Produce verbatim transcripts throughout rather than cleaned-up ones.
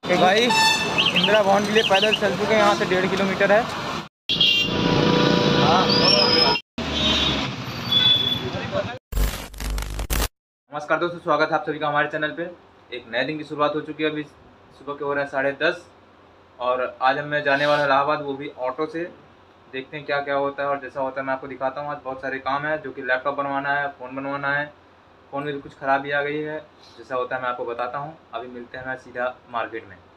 तो भाई इंदिरा भवन के लिए पैदल चल चुके हैं, यहाँ से डेढ़ किलोमीटर है। नमस्कार दोस्तों, स्वागत है आप सभी का हमारे चैनल पे। एक नए दिन की शुरुआत हो चुकी है। अभी सुबह के हो रहे हैं साढ़े दस और आज हम मैं जाने वाला इलाहाबाद, वो भी ऑटो से। देखते हैं क्या क्या होता है और जैसा होता है मैं आपको दिखाता हूँ। आज बहुत सारे काम है, जो कि लैपटॉप बनवाना है, फ़ोन बनवाना है। फ़ोन में भी कुछ खराबी आ गई है, जैसा होता है मैं आपको बताता हूँ। अभी मिलते हैं मैं सीधा मार्केट में।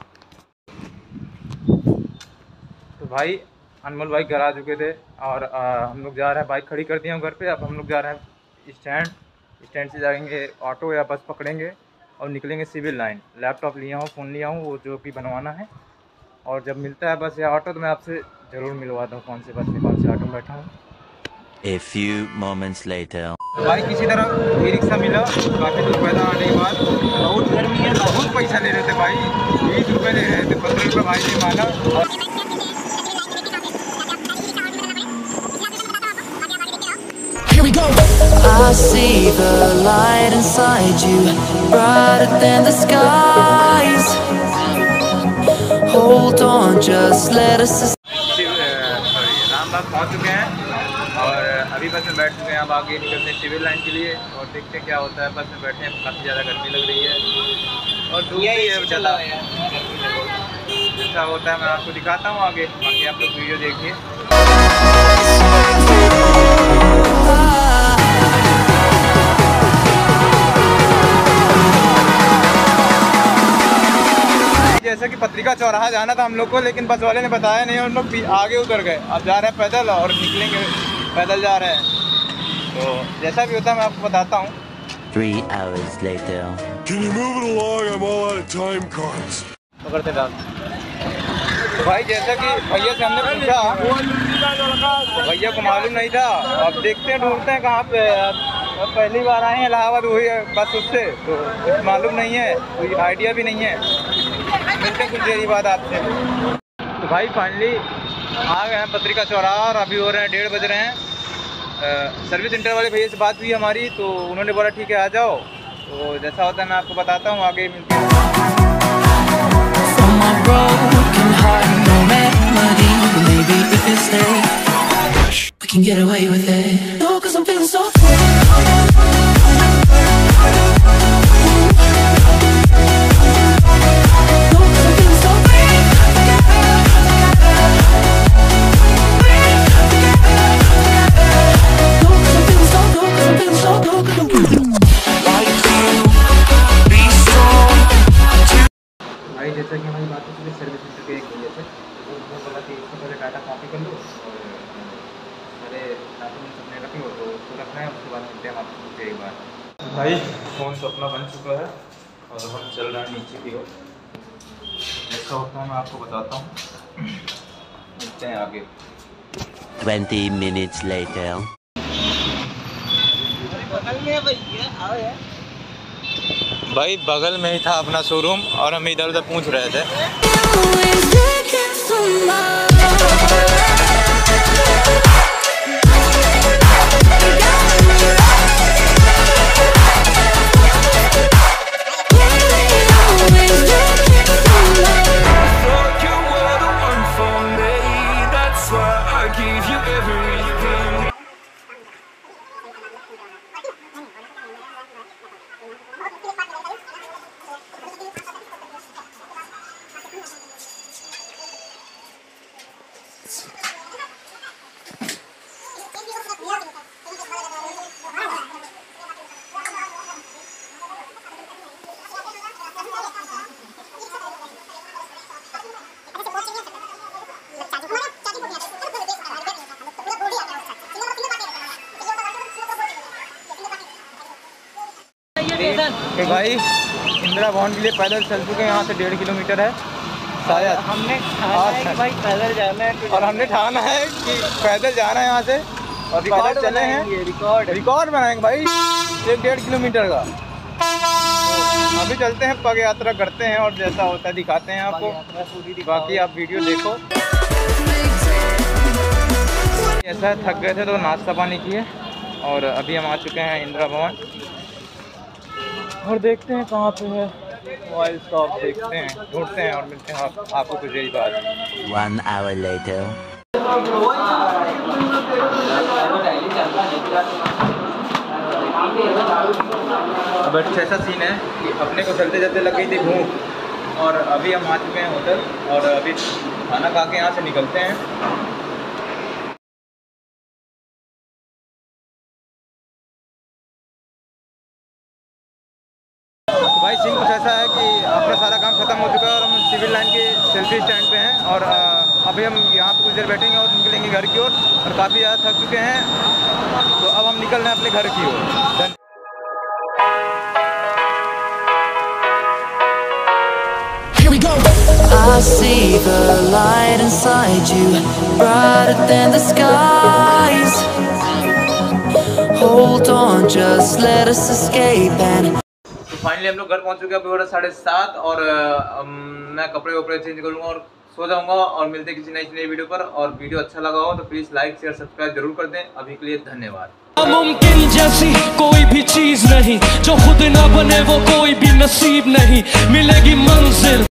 तो भाई अनमोल भाई घर आ चुके थे और आ, हम लोग जा रहे हैं, बाइक खड़ी कर दी हूँ घर पे। अब हम लोग जा रहे हैं स्टैंड। स्टैंड से जाएंगे ऑटो या बस पकड़ेंगे और निकलेंगे सिविल लाइन। लैपटॉप लिया हूँ, फ़ोन लिया हूँ, वो जो भी बनवाना है। और जब मिलता है बस या ऑटो तो मैं आपसे ज़रूर मिलवाता हूँ कौन से बस में कौन से ऑटो में बैठा हूँ। A few moments later. भाई किसी तरह ई रिक्शा मिला, काफ़ी दूर पैदल आने के बाद। बहुत गर्मी है, बहुत पैसा ले रहे थे भाई, बीस रुपये ले रहे थे, पंद्रह रुपये भाई ने माना। I see the light inside you, brighter than the skies. Hold on, just let us. Sorry Rambagh पहुंच चुके हैं और अभी बस में बैठ चुके हैं। अब आगे निकलते हैं सिविल लाइन के लिए और देखते हैं क्या होता है। बस में बैठे हैं, काफ़ी ज़्यादा गर्मी लग रही है और धूप भी है ज़्यादा। जैसा होता है मैं आपको दिखाता हूँ आगे, बाकी आप लोग वीडियो देखिए। जैसे कि पत्रिका चौराहा जाना था हम लोग को, लेकिन बस वाले ने बताया नहीं, हम लोग आगे उतर गए। अब जा रहे हैं पैदल और निकलेंगे पैदल जा रहे हैं। तो जैसा भी होता है मैं आपको बताता हूँ। Three hours later. Can you move it along? I'm all out of time cards. पकड़ते डाल। तो भाई जैसा कि भैया से हमने पूछा, भैया को मालूम नहीं था। अब देखते हैं, ढूंढते हैं कहाँ पे। अब पहली बार आए हैं इलाहाबाद, वही है बस उससे, तो कुछ मालूम नहीं है, कोई आइडिया भी नहीं है। मिलते हैं कुछ देरी बाद आपसे। तो भाई फाइनली आ गए हैं पत्रिका चौराहा और अभी हो रहे हैं डेढ़ बज रहे हैं। आ, सर्विस सेंटर वाले भैया से बात हुई हमारी, तो उन्होंने बोला ठीक है आ जाओ। तो जैसा होता है मैं आपको बताता हूँ, आगे मिलते हैं। भाई जैसा कि हमारी बात होती है सर्विस सेंटर के एक भैया से, तो उन्होंने बोला कि इसको पहले डाटा कॉपी कर लो और सारे डॉक्यूमेंट्स अपने रख लो, तो उसको रखना है। उसके बाद मिलते हैं हम आपको एक बार। भाई फ़ोन तो अपना बन चुका है और हम चल रहे हैं नीचे की ओर। ऐसा होता है मैं आपको बताता हूँ, मिलते हैं आगे। Twenty minutes later. भाई बगल में ही था अपना शोरूम और हम इधर उधर पूछ रहे थे। कि भाई इंदिरा भवन के लिए पैदल चल चुके हैं, यहाँ से डेढ़ किलोमीटर है शायद। हमने ठाना है कि भाई पैदल जाना है और हमने ठाना है कि पैदल जाना है यहाँ से और पैदल चले हैं। रिकॉर्ड रिकॉर्ड बनाएंगे भाई एक डेढ़ किलोमीटर का। तो अभी चलते हैं, पग यात्रा करते हैं और जैसा होता है दिखाते हैं आपको। बाकी आप वीडियो देखो। ऐसा थक गए थे तो नाश्ता पानी किए और अभी हम आ चुके हैं इंदिरा भवन और देखते हैं कहाँ पे है। मोबाइल शॉप देखते हैं, ढूंढते हैं और मिलते हैं आप, आपको कुछ यही बात। One hour later. अब ऐसा सीन है कि अपने को चलते चलते लग गई थी भूख और अभी हम आ चुके हैं होटल और अभी खाना खा के यहाँ से निकलते हैं। तो भाई सीन कुछ ऐसा है कि अपना सारा काम ख़त्म हो चुका है और हम सिविल लाइन के सेल्फी स्टैंड पे हैं और अभी हम यहाँ पर कुछ देर बैठेंगे और निकलेंगे घर की ओर और, और काफ़ी ज़्यादा थक चुके हैं, तो अब हम निकल रहे हैं अपने घर की ओर। I see the light inside you, brighter than the skies. Hold on, just let us escape and तो फाइनली हम लोग घर पहुंच चुके हैं। अभी हो रहा है साढ़े सात और आ, मैं कपड़े वपड़े चेंज करूंगा और सो जाऊंगा और मिलते हैं किसी नई नई वीडियो पर। और वीडियो अच्छा लगा हो तो प्लीज़ लाइक शेयर सब्सक्राइब जरूर कर दें। अभी के लिए धन्यवाद। मुमकिन जैसी कोई भी चीज नहीं, जो खुद ना बने वो कोई भी नसीब नहीं, मिलेगी मंजिल।